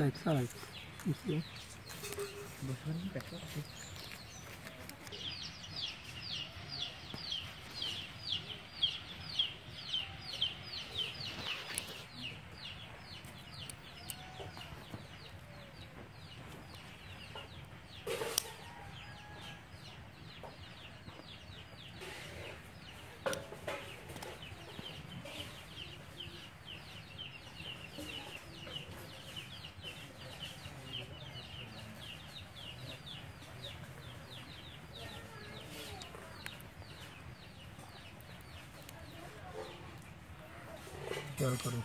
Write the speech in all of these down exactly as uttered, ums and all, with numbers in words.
Side, side. You see? খেয়াল করিস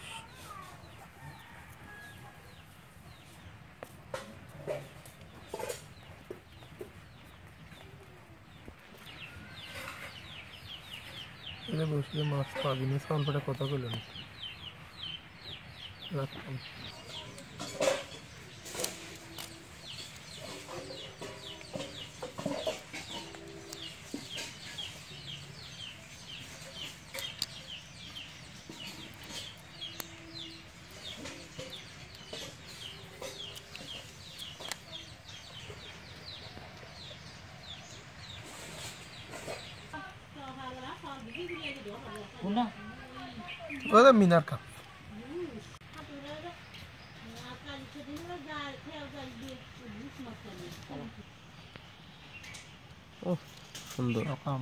এটা বসলে মাছ পাবি না সালপাটা কথা বললেন রাখতাম Ada minar ka. Oh, সুন্দর কাম।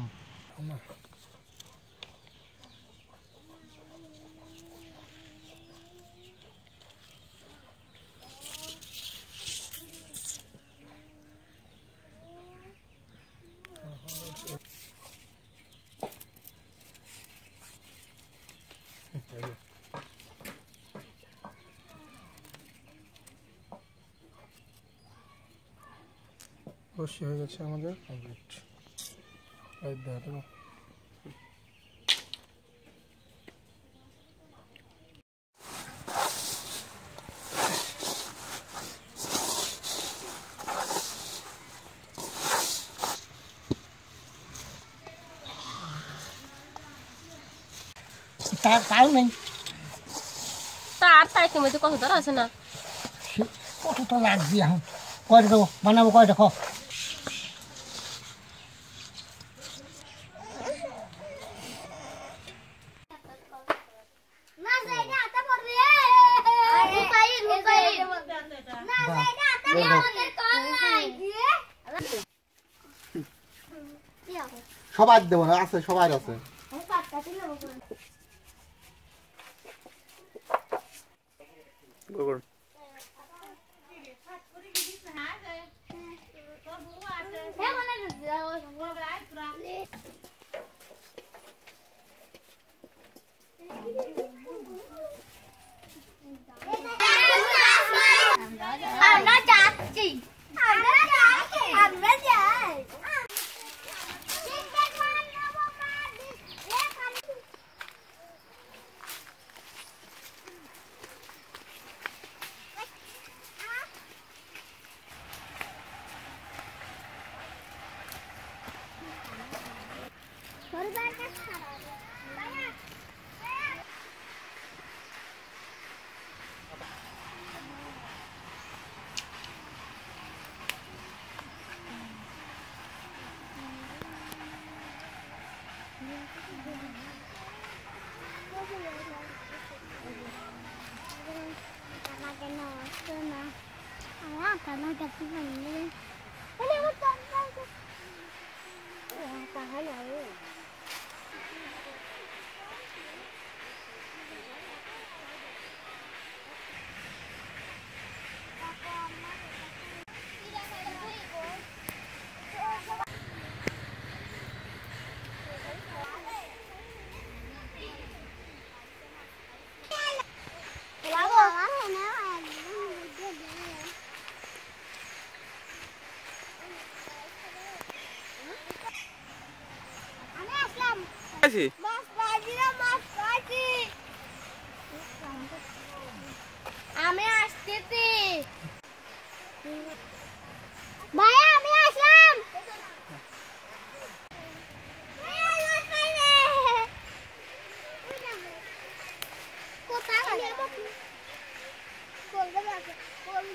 বসে হয়ে গেছে আমাদের কমপ্লিট এই দেখো তার কাল নেই তার তাই তুমি তো কত ধর আছে না কত তো লাগবে এখন কয় দেবো বানাবো কয় দেখো সবাই দেবো না আছে সবাই আছে আমরা যাচ্ছি আমরা যাচ্ছি আমরা যাই karena kasi ini ini betul betul tahan aja Mas Paji na Mas Paji. আমি আসতেছি ভাই আমি আসলাম কোথায় গেল কোন জায়গা কোন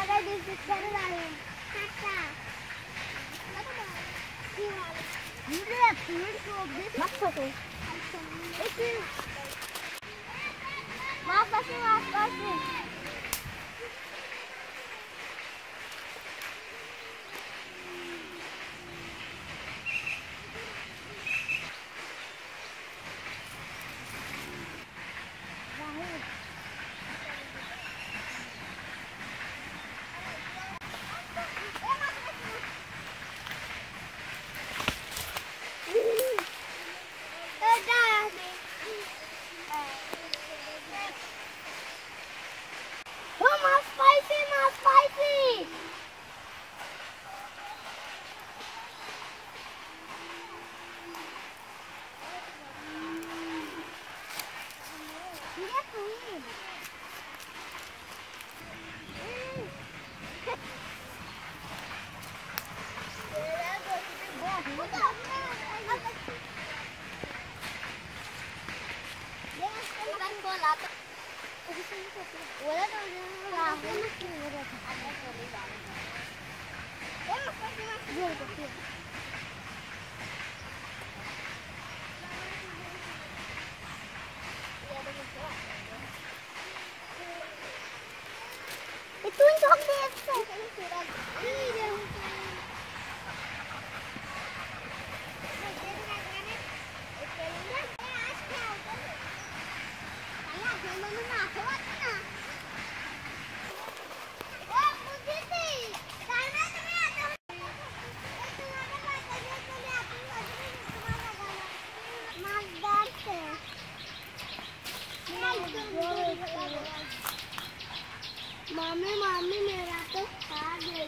मम्मी मम्मी मेरा तो खा गई।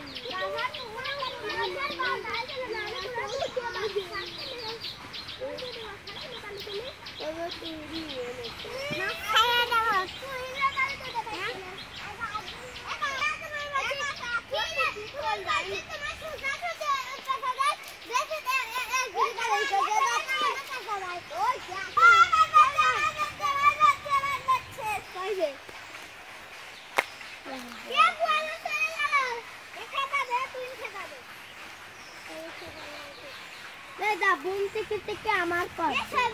বুম থেকে থেকে আমার পর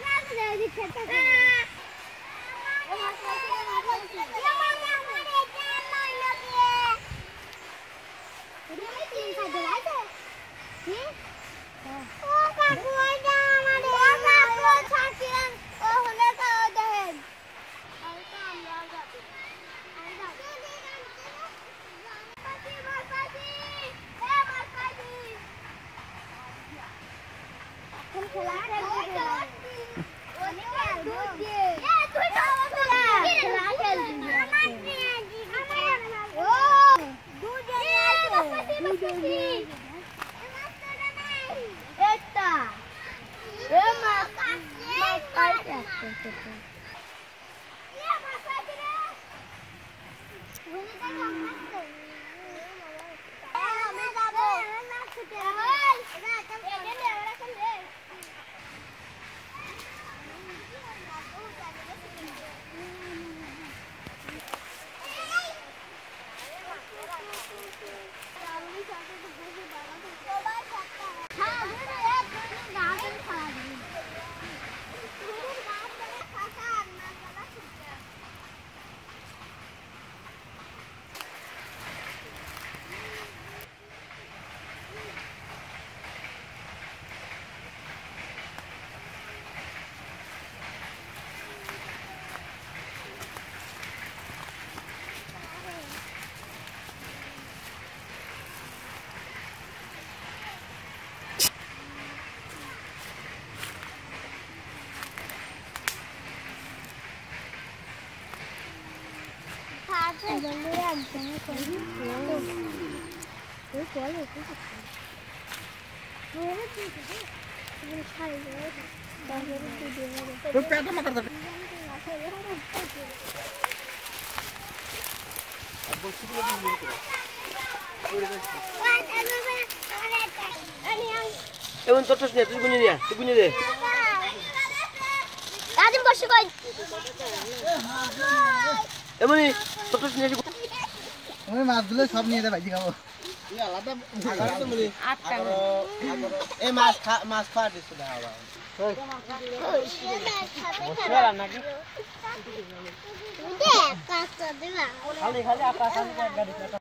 Ewan totos niya, tuloy niya, tuloy niya deh. Adim bosho koy. Ewan ni, totos niya. ওই মাছগুলো সব নিয়ে যাবে ভাজি খাবো এই মাছ খা মাছ খাওয়া দিচ্ছে না আবার দেখ কাঁচা দিলা খালি খালি আকাশ